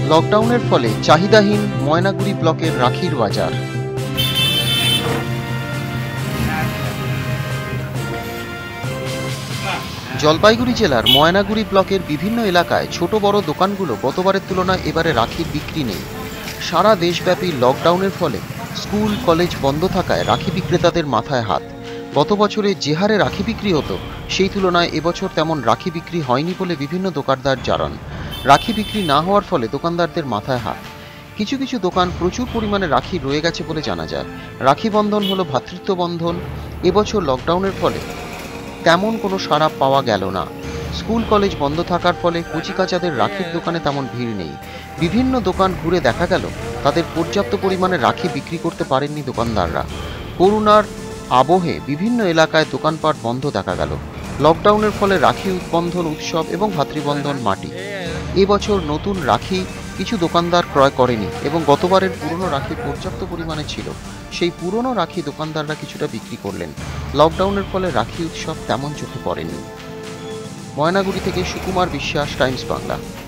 লকডাউনের ফলে চাহিদাহীন ময়নাগুড়ি ব্লকের রাখির বাজার। জলপাইগুড়ি জেলার ময়নাগুড়ি ব্লকের বিভিন্ন এলাকায় ছোট বড় দোকানগুলো গতবারের তুলনায় এবারে রাখির বিক্রি নেই। সারা দেশব্যাপী লকডাউনের ফলে স্কুল কলেজ বন্ধ থাকায় রাখি বিক্রেতাদের মাথায় হাত। গত বছরে যে হারে রাখি বিক্রি হতো সেই তুলনায় এবছর তেমন রাখি বিক্রি হয়নি বলে বিভিন্ন দোকানদার জানান। রাখি বিক্রি না হওয়ার ফলে দোকানদারদের মাথায় হাত। কিছু কিছু দোকান প্রচুর পরিমাণে রাখি রয়ে গেছে বলে জানা যায়। রাখি বন্ধন হলো ভ্রাতৃত্ব বন্ধন। এবছর লকডাউনের ফলে তেমন কোনো সাড়া পাওয়া গেল না। স্কুল কলেজ বন্ধ থাকার ফলে কচিকাচাদের রাখির দোকানে তেমন ভিড় নেই। বিভিন্ন দোকান ঘুরে দেখা গেল তাদের পর্যাপ্ত পরিমাণে রাখি বিক্রি করতে পারেননি দোকানদাররা। করোনার আবহে বিভিন্ন এলাকায় দোকানপাট বন্ধ দেখা গেল। লকডাউনের ফলে রাখি বন্ধন উৎসব এবং ভাতৃবন্ধন মাটি। এবছর নতুন রাখি কিছু দোকানদার ক্রয় করেনি এবং গতবারের পুরনো রাখি পর্যাপ্ত পরিমাণে ছিল। সেই পুরনো রাখি দোকানদাররা কিছুটা বিক্রি করলেন। লকডাউনের ফলে রাখি উৎসব তেমন চোখে পড়েনি। ময়নাগুড়ি থেকে সুকুমার বিশ্বাস, টাইমস বাংলা।